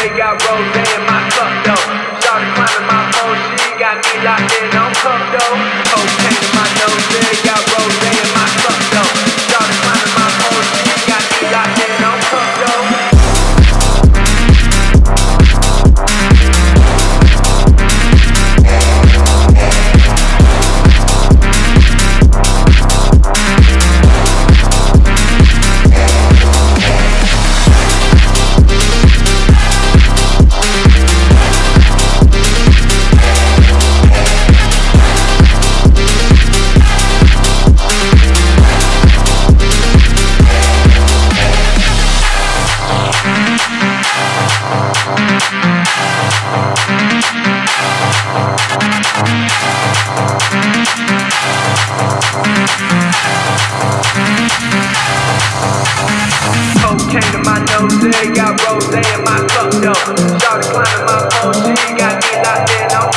got rose in my cup though. Started climbing my phone, she got me locked in on cup though. Cocaine in my nose, got rose in my cup though. Started climbing my phone, she got me locked in on cup though. Cocaine in my nose, got rose in my cup though. Started climbing my phone, she got me locked in on